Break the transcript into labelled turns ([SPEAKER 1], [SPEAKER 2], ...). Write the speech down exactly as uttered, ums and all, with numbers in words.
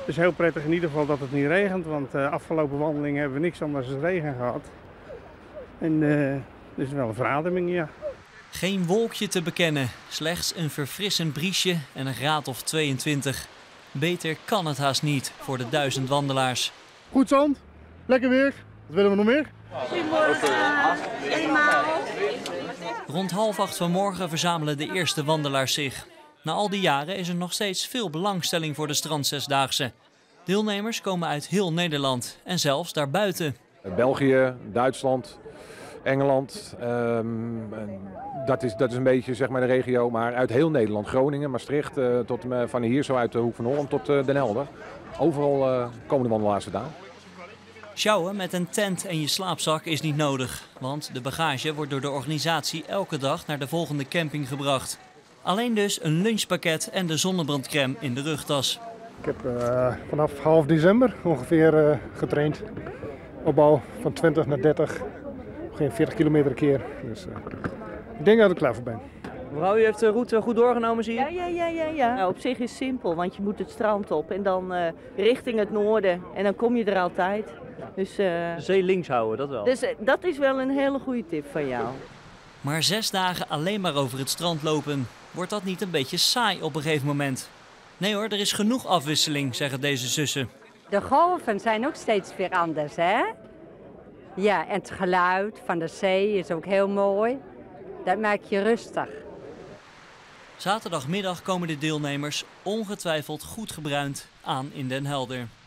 [SPEAKER 1] Het is heel prettig in ieder geval dat het niet regent, want de afgelopen wandelingen hebben we niks anders dan regen gehad. En uh, dus wel een verademing, ja.
[SPEAKER 2] Geen wolkje te bekennen, slechts een verfrissend briesje en een graad of tweeëntwintig. Beter kan het haast niet voor de duizend wandelaars.
[SPEAKER 3] Goed zand, lekker weer. Wat willen we nog meer?
[SPEAKER 2] Rond half acht vanmorgen verzamelen de eerste wandelaars zich. Na al die jaren is er nog steeds veel belangstelling voor de strandzesdaagse. Deelnemers komen uit heel Nederland en zelfs daarbuiten.
[SPEAKER 4] België, Duitsland, Engeland, um, dat, is, dat is een beetje zeg maar de regio, maar uit heel Nederland. Groningen, Maastricht, uh, tot, uh, van hier zo uit de Hoek van Holland tot uh, Den Helder. Overal uh, komen de wandelaars vandaan.
[SPEAKER 2] Sjouwen met een tent en je slaapzak is niet nodig, want de bagage wordt door de organisatie elke dag naar de volgende camping gebracht. Alleen dus een lunchpakket en de zonnebrandcrème in de rugtas.
[SPEAKER 3] Ik heb uh, vanaf half december ongeveer uh, getraind. Opbouw van twintig naar dertig, geen veertig kilometer een keer. Dus uh, ik denk dat ik er klaar voor ben.
[SPEAKER 5] Mevrouw, u heeft de route goed doorgenomen, zie je?
[SPEAKER 6] Ja, ja, ja, ja, ja. Nou, op zich is het simpel, want je moet het strand op en dan uh, richting het noorden. En dan kom je er altijd. Dus, uh,
[SPEAKER 5] de zee links houden, dat wel.
[SPEAKER 6] Dus uh, dat is wel een hele goede tip van jou.
[SPEAKER 2] Maar zes dagen alleen maar over het strand lopen, wordt dat niet een beetje saai op een gegeven moment? Nee hoor, er is genoeg afwisseling, zeggen deze zussen.
[SPEAKER 7] De golven zijn ook steeds weer anders, hè? Ja, en het geluid van de zee is ook heel mooi. Dat maakt je rustig.
[SPEAKER 2] Zaterdagmiddag komen de deelnemers ongetwijfeld goed gebruind aan in Den Helder.